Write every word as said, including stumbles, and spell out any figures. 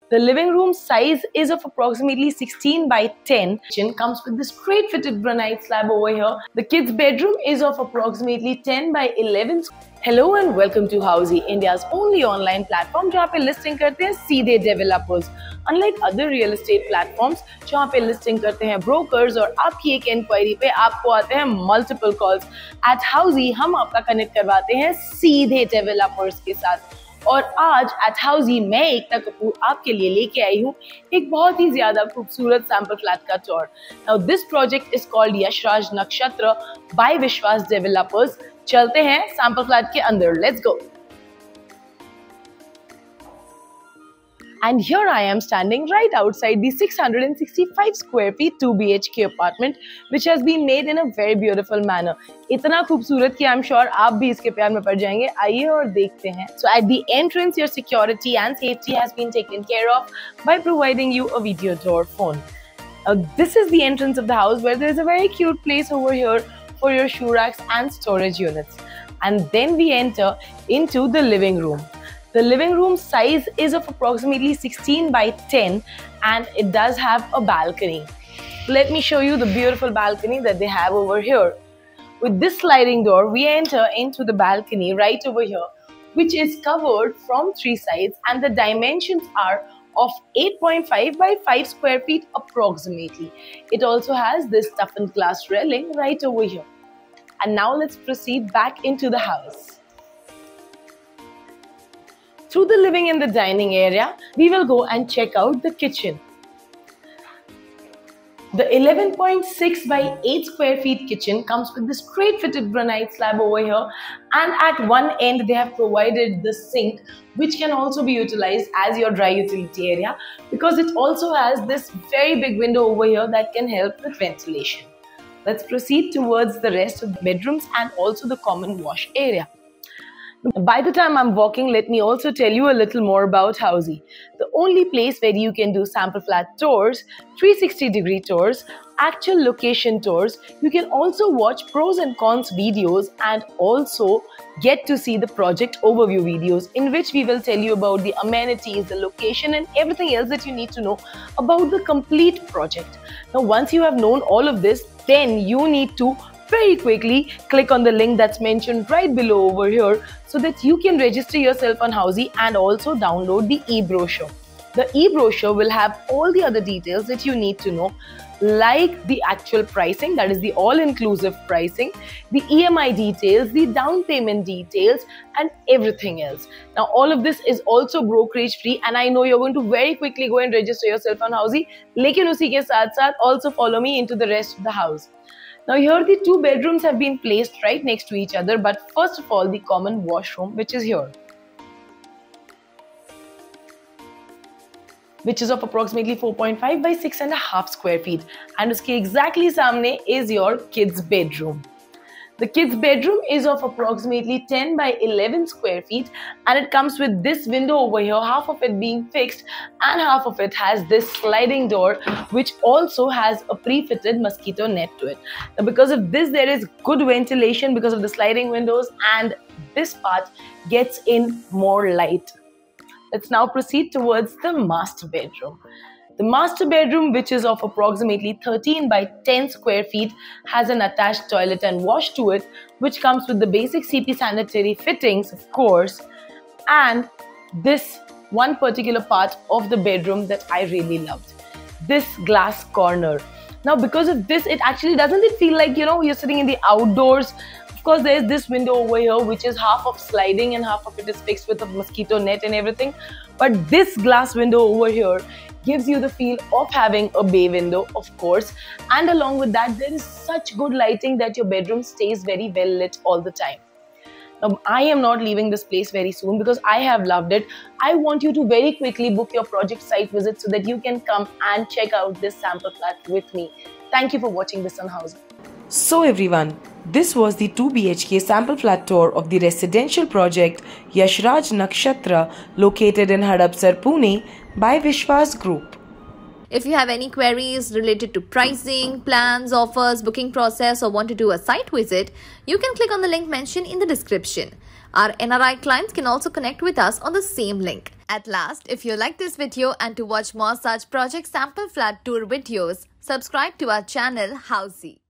The living room size is of approximately sixteen by ten. Kitchen comes with this straight fitted granite slab over here. The kids' bedroom is of approximately ten by eleven. Hello and welcome to Housey, India's only online platform जहाँ पे listing करते हैं सीधे developers. Unlike other real estate platforms जहाँ पे listing करते हैं brokers और आपकी एक inquiry पे आपको आते हैं multiple calls. At Housey हम आपका connect करवाते हैं सीधे developers के साथ. और आज एट हाउसी मैं एकता कपूर आपके लिए लेके आई हूँ एक बहुत ही ज्यादा खूबसूरत सैंपल फ्लैट का tour. Now this project is called Yashraj Nakshatra by विश्वास डेवलपर्स. चलते हैं सैंपल फ्लैट के अंदर. Let's go. And here I am standing right outside the six hundred sixty-five square feet two B H K apartment which has been made in a very beautiful manner. इतना खूबसूरत कि I'm sure आप भी इसके प्यार में पड़ जाएंगे. आइए और देखते हैं. So at the entrance your security and safety has been taken care of by providing you a video door phone. Uh, this is the entrance of the house where there is a very cute place over here for your shoe racks and storage units. And then we enter into the living room. The living room size is of approximately sixteen by ten and it does have a balcony. Let me show you the beautiful balcony that they have over here. With this sliding door, we enter into the balcony right over here, which is covered from three sides and the dimensions are of eight point five by five square feet approximately. It also has this toughened glass railing right over here. And now let's proceed back into the house. Through the living and the dining area, we will go and check out the kitchen. The eleven point six by eight square feet kitchen comes with the straight fitted granite slab over here, and at one end they have provided the sink which can also be utilized as your dry utility area because it also has this very big window over here that can help with ventilation. Let's proceed towards the rest of the bedrooms and also the common wash area. By the time I'm walking, let me also tell you a little more about Housey, the only place where you can do sample flat tours, three sixty degree tours, actual location tours. You can also watch pros and cons videos and also get to see the project overview videos in which we will tell you about the amenities, the location and everything else that you need to know about the complete project. Now, once you have known all of this, then you need to very quickly click on the link that's mentioned right below over here so that you can register yourself on Housey and also download the e-brochure. The e-brochure will have all the other details that you need to know, like the actual pricing, that is the all-inclusive pricing, the E M I details, the down payment details and everything else. Now all of this is also brokerage free and I know you're going to very quickly go and register yourself on Housey. Lekin usi ke saath saath also follow me into the rest of the house. Now here the two bedrooms have been placed right next to each other, but first of all the common washroom which is here, which is of approximately four point five by six and a half square feet, and uske exactly samne is your kids bedroom. The kids bedroom is of approximately ten by eleven square feet and it comes with this window over here, half of it being fixed and half of it has this sliding door which also has a pre-fitted mosquito net to it. Now because of this there is good ventilation because of the sliding windows and this part gets in more light. Let's now proceed towards the master bedroom. The master bedroom, which is of approximately thirteen by ten square feet, has an attached toilet and wash to it, which comes with the basic C P sanitary fittings, of course, and this one particular part of the bedroom that I really loved, this glass corner. Now, because of this, it actually doesn't it feel like, you know, you're sitting in the outdoors. Of course, there is this window over here, which is half of sliding and half of it is fixed with a mosquito net and everything. But this glass window over here gives you the feel of having a bay window, of course, and along with that there is such good lighting that your bedroom stays very well lit all the time. Now, I am not leaving this place very soon because I have loved it. I want you to very quickly book your project site visit so that you can come and check out this sample flat with me. Thank you for watching this on Housey. So everyone, this was the two B H K sample flat tour of the residential project Yashraj Nakshatra located in Hadapsar, Pune by Vishwas Group. If you have any queries related to pricing, plans, offers, booking process, or want to do a site visit, you can click on the link mentioned in the description. Our N R I clients can also connect with us on the same link. At last, if you like this video and to watch more such project sample flat tour videos, subscribe to our channel Housey.